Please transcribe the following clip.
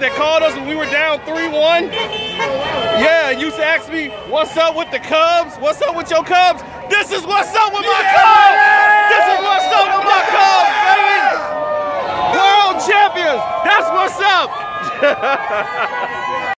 that called us when we were down 3-1. Yeah, and used to ask me, what's up with the Cubs? What's up with your Cubs? This is what's up with my Cubs! This is what's up with my Cubs, baby! World champions! That's what's up!